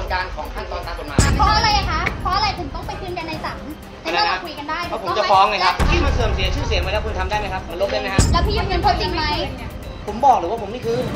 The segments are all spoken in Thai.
การของขั้นตอนตามกฎหมายเพราะอะไรคะเพราะอะไรถึงต้องไปคืนกันในศาลให้เราคุยกันได้เพราะผมจะฟ้องไงครับที่มันเสื่อมเสียชื่อเสียงไปแล้วคุณทำได้ไหมครับมันลบได้ไหมครับแล้วพี่ยืนยันเขาจริงไหมผมบอกหรือว่าผมไม่คืน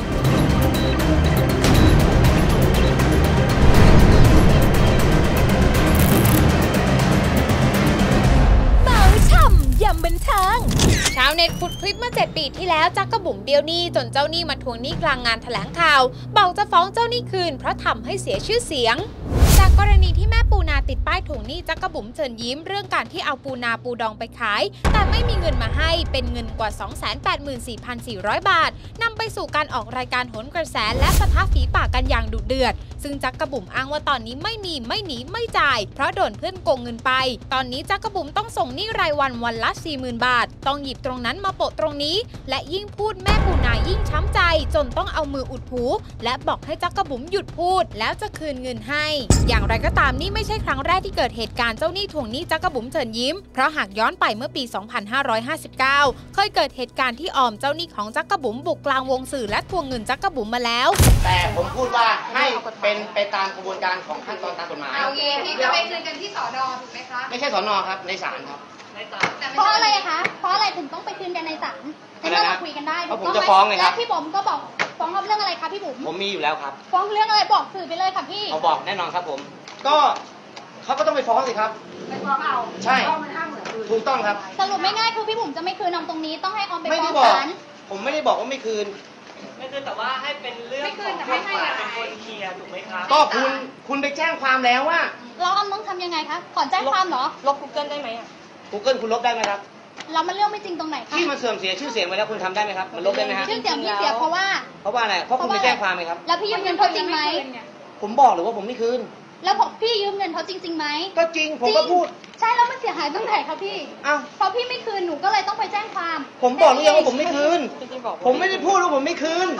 ยำบันเทิงชาวเน็ตขุดคลิปเมื่อ7 ปีที่แล้วจักกระบุ๋มเบี้ยวหนี้จนเจ้าหนี้มาทวงหนี้กลางงานแถลงข่าวบอกจะฟ้องเจ้าหนี้คืนเพราะทำให้เสียชื่อเสียงจากกรณีที่แม่ปูนาติดป้ายทวงหนี้จักกระบุ๋มเชิญยิ้มเรื่องการที่เอาปูนาปูดองไปขายแต่ไม่มีเงินมาให้เป็นเงินกว่า 284,400 บาทนำไปสู่การออกรายการโหนกระแสและปะทะฝีปากกันอย่างดุเดือดซึ่งจักกระบุ๋มอ้างว่าตอนนี้ไม่มีไม่หนีไม่จ่ายเพราะโดนเพื่อนโกงเงินไปตอนนี้จักกระบุ๋มต้องส่งหนี้รายวันวันละ 40,000 บาทต้องหยิบตรงนั้นมาโปะตรงนี้และยิ่งพูดแม่ปูนายิ่งช้ำใจจนต้องเอามืออุดหูและบอกให้จักกระบุ๋มหยุดพูดแล้วจะคืนเงินให้อย่างไรก็ตามนี่ไม่ใช่ครั้งแรกที่เกิดเหตุการณ์เจ้าหนี้ทวงหนี้จักกระบุ๋มเชิญยิ้มเพราะหากย้อนไปเมื่อปี 2559 เคยเกิดเหตุการณ์ที่ออมเจ้าหนี้ของจักกระบุ๋มบุกกลางวงสื่อและทวงเงินจักกระบุ๋มมาแล้วแต่ผมพูดว่าให้เป็นไปตามกระบวนการของขั้นตอนตามกฎหมายโอเคพี่จะไปคืนกันที่สน.ถูกไหมคะไม่ใช่สน.ครับในศาลครับเพราะอะไรคะเพราะอะไรถึงต้องไปคืนกันในศาลให้เราคุยกันได้เพราะผมจะฟ้องไงครับและพี่ผมก็บอกฟ้องเรื่องอะไรคะพี่บุ๋มผมมีอยู่แล้วครับฟ้องเรื่องอะไรบอกสื่อไปเลยค่ะพี่เขาบอกแน่นอนครับผมก็เขาก็ต้องไปฟ้องสิครับไปฟ้องเอาใช่ถูกต้องครับสรุปไม่ง่ายคือพี่บุ๋มจะไม่คืนนำตรงนี้ต้องให้ออมไปฟ้องศาลผมไม่ได้บอกว่าไม่คืนไม่คืนแต่ว่าให้เป็นเรื่องของกฎหมายเป็นคนเคลียร์ถูกไหมครับก็คุณไปแจ้งความแล้วว่าเราออมต้องทำยังไงคะก่อนแจ้งความเหรอลบ Google ได้ไหม Google คุณลบได้ไหมครับเรามันเรื่องไม่จริงตรงไหนคะที่มันเสื่อมเสียชื่อเสียงไปแล้วคุณทำได้ไหมครับมันลบได้ไหมครับชื่อเสียงพี่เสียเพราะว่าอะไรเพราะคุณไปแจ้งความไหมครับแล้วพี่ยืมเงินเขาจริงไหมผมบอกหรือว่าผมไม่คืนแล้วพี่ยืมเงินเขาจริงไหมก็จริงผมก็พูดใช่แล้วมันเสียหายตรงไหนครับพี่เพราะพี่ไม่คืนหนูก็เลยต้องไปแจ้งความผมบอกหรือยังว่าผมไม่คืนผมไม่ได้พูดว่าผมไม่คืน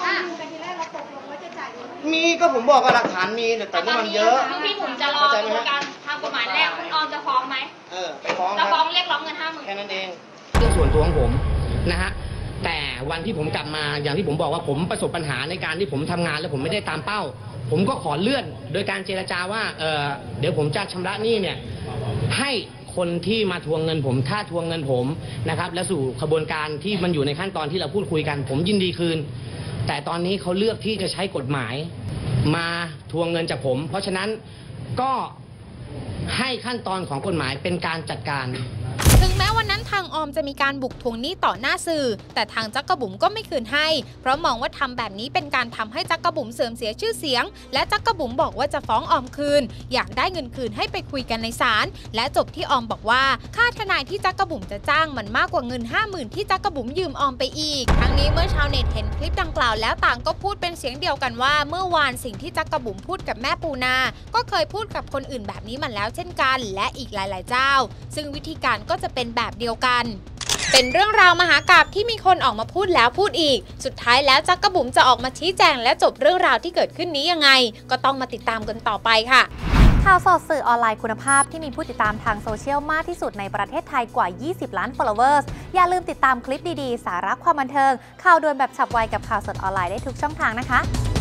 มีก็ผมบอกว่าหลักฐานมีแต่นี่มันเยอะพี่ผมจะรอกระบวนการทางกฎหมายแรกคุณออมจะฟ้องไหมไปฟ้องจะฟ้องเรียกร้องเงิน 50,000 แค่นั้นเองเรื่องส่วนตัวของผมนะฮะแต่วันที่ผมกลับมาอย่างที่ผมบอกว่าผมประสบปัญหาในการที่ผมทำงานแล้วผมไม่ได้ตามเป้าผมก็ขอเลื่อนโดยการเจรจาว่าเดี๋ยวผมจะชำระหนี้เนี่ยให้คนที่มาทวงเงินผมถ้าทวงเงินผมนะครับและสู่ขบวนการที่มันอยู่ในขั้นตอนที่เราพูดคุยกันผมยินดีคืนแต่ตอนนี้เขาเลือกที่จะใช้กฎหมายมาทวงเงินจากผมเพราะฉะนั้นก็ให้ขั้นตอนของกฎหมายเป็นการจัดการถึงแม้วันนั้นทางออมจะมีการบุกทวงหนี้ต่อหน้าสื่อแต่ทางจักกระบุ๋มก็ไม่คืนให้เพราะมองว่าทำแบบนี้เป็นการทำให้จักกระบุ๋มเสื่อมเสียชื่อเสียงและจักกระบุ๋มบอกว่าจะฟ้องออมคืนอยากได้เงินคืนให้ไปคุยกันในศาลและจบที่ออมบอกว่าค่าทนายที่จักกระบุ๋มจะจ้างมันมากกว่าเงิน 50,000 ที่จักกระบุ๋มยืมออมไปอีกทั้งนี้เมื่อชาวเน็ตเห็นคลิปดังกล่าวแล้วต่างก็พูดเป็นเสียงเดียวกันว่าเมื่อวานสิ่งที่จักกระบุ๋มพูดกับแม่ปูนาก็เคยพูดกับคนอื่นแบบนี้มาแล้วเช่นกันและอีกหลายๆเจ้าซึ่งวิธีการก็จะเป็นแบบเดียวกันเป็นเรื่องราวมหากาพย์ที่มีคนออกมาพูดแล้วพูดอีกสุดท้ายแล้วจักกระบุ๋มจะออกมาชี้แจงและจบเรื่องราวที่เกิดขึ้นนี้ยังไงก็ต้องมาติดตามกันต่อไปค่ะข่าวสดสื่อออนไลน์คุณภาพที่มีผู้ติดตามทางโซเชียลมากที่สุดในประเทศไทยกว่า 20 ล้าน followers อย่าลืมติดตามคลิปดีๆสาระความบันเทิงข่าวด่วนแบบฉับไวกับข่าวสดออนไลน์ได้ทุกช่องทางนะคะ